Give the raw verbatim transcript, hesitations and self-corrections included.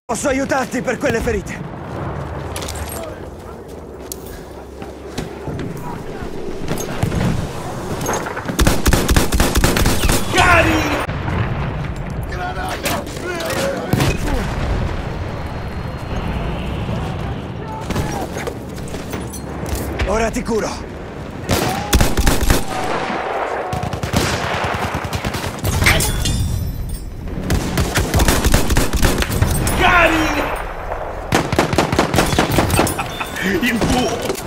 Posso aiutarti per quelle ferite. Cari! Ora ti curo. Il tuo!